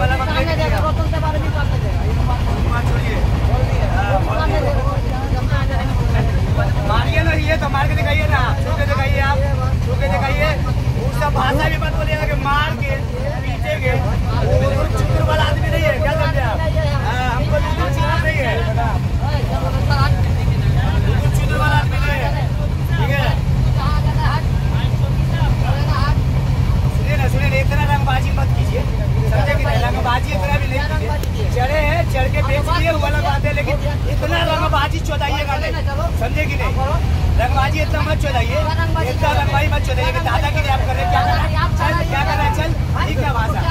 वाला मत छोड़िए, मारिए ना, ये तो मार के दिखाइए ना, छू के दिखाइए, आप छू के दिखाइए। उसका भाषा भी मत बोलिएगा कि मार के पीटेंगे। वो चित्र वाला आदमी नहीं है, क्या समझे आप? हमको चित्र नहीं है, चित्र वाला आदमी नहीं है, ठीक है? सुनिए ना, सुनिए, इतना रंगबाजी मत कीजिए, समझे कि नहीं? रंगबाजी इतना भी नहीं कीजिए। चढ़े हैं, चढ़ के बेच लिए, वो अलग बात है, लेकिन इतना रंगबाजी चौदाइएगा नहीं, समझे कि नहीं? रंगबाजी इतना मत चौदाइए, इतना रंगबाजी मत चौदाइए कि दादागिरी आप कर रहे हैं। क्या कर रहे हैं? चल, क्या कर रहे हैं? चल, ये क्या भाषा?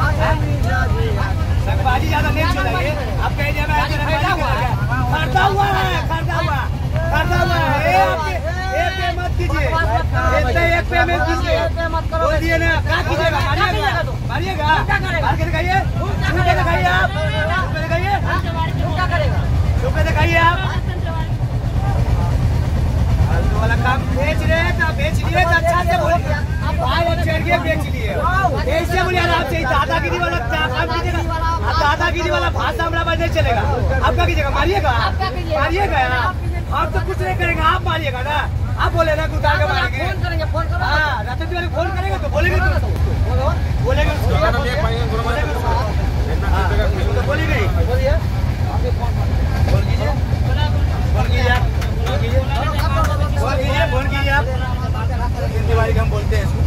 रंगबाजी ज्यादा नहीं चौदाइए। आप कहीं जाए खरीदा हुआ है, खरीदा हुआ है, एक पे मत कीजिए, एक पे मत कीजिए, बोल दिए ना, क्या कीजिएगा? मारिएगा, मार के दिखाइए, छू के दिखाइए, आप छू के दिखाइए, छू के दिखाइए आप। फालतू वाला काम बेच रहे हैं, तो बेच लिए तो अच्छा से बोलिए, भाई अब चढ़ के बेच लिए, ऐसे बोलिए आराम से। दादागिरी वाला काम कीजिएगा, दादागिरी वाला भाषा हमारा बात नहीं चलेगा। आप क्या कीजिएगा? मारिएगा, मारिएगा यार, हम तो कुछ नहीं करेंगे, आप मारिएगा ना। आप बोले ना उतार के मारेंगे, हाँ, रात तिवारी फोन करेंगे तो बोलेंगे, बोलेंगे बोलिए नहीं, फोन कीजिए, फोन कीजिए आप, फोन कीजिए, फोन कीजिए, फोन कीजिए आप। तिवारी का हम बोलते हैं,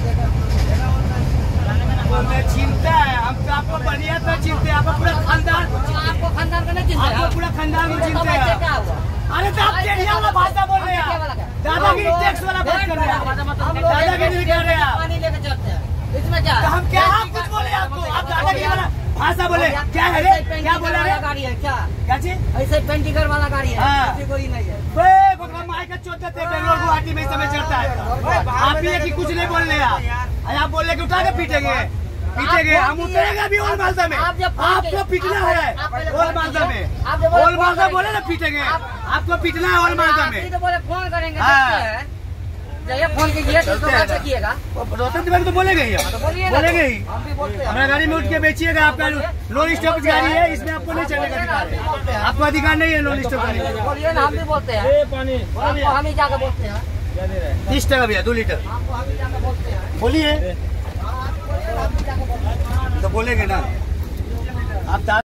चिंता है, हम तो आपको बढ़िया तो चिंते, आपको पूरा खानदान, आपको खानदान का नहीं चिंता, आपको पूरा खानदान को चिंते हैं। अरे तो आप टेढ़िया वाला भाषा बोल रहे हैं, दादागिरी टैक्स वाला बात कर रहे हैं, दादागिरी कर रहे हैं आप। पानी लेकर चलते हैं, इसमें क्या? तो हम क्या कुछ बोले आपको? आप दादागिरी वाला भाषा बोले, क्या है रे? क्या बोला रे? गाड़ी है क्या? क्या चीज? ऐसे पेंटिकर वाला गाड़ी है, कोई नहीं है। बेंगलोर गुवाहाटी में समय चलता है, आप ही कि कुछ नहीं बोल रहे आप बोल रहे कि उठा के पीटेंगे, पीटेंगे, हम उतरेंगे अभी ओल्ड मालदा में। आपको पीटना है ओल्ड मालदा में, ओल्ड मालदा बोले ना पीटेंगे, आपको पीटना है ओल्ड मालदा में। फोन करेंगे, फोन कीजिए तो कीजिएगा, रोशन तिवारी तो बोलेंगे ही, बोलेंगे ही। हमारा गाड़ी में उठ के बेचिएगा, आपका नॉन स्टॉप गाड़ी है, इसमें आपको नहीं चलने का अधिकार है, आपको अधिकार नहीं है नॉन स्टॉप गाड़ी। बोलिए ना, हम भी बोलते हैं, हम ही जाकर बोलते हैं। 30 टका भैया, 2 लीटर बोलिए, तो बोलेंगे ना आप।